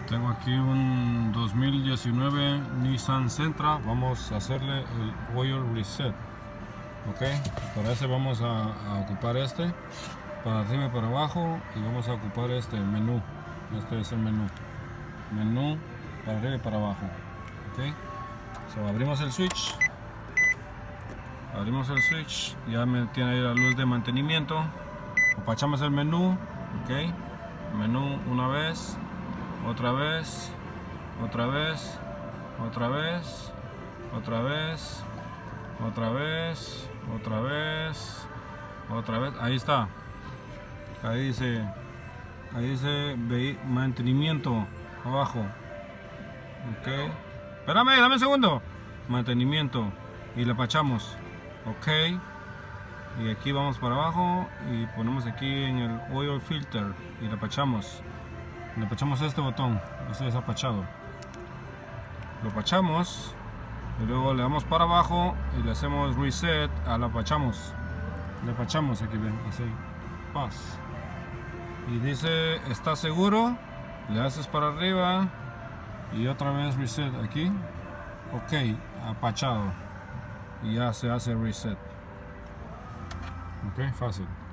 Tengo aquí un 2019 Nissan Sentra. Vamos a hacerle el oil reset. Ok, para ese vamos a ocupar este para arriba y para abajo, y vamos a ocupar este menú. Este es el menú para arriba y para abajo. Ok, so, abrimos el switch, ya me tiene ahí la luz de mantenimiento. Apachamos el menú. Ok, menú una vez, otra vez, otra vez, otra vez, otra vez, otra vez, otra vez, otra vez. Ahí está. Ahí dice mantenimiento abajo. Ok, espérame, dame un segundo. Mantenimiento, y le apachamos. Ok, y aquí vamos para abajo y ponemos aquí en el oil filter y le apachamos este botón. Este es apachado, lo apachamos y luego le damos para abajo y le hacemos reset. Le apachamos aquí, ven, así, paz, y dice está seguro, le haces para arriba y otra vez reset aquí. Ok, apachado, y ya se hace reset. Ok, fácil.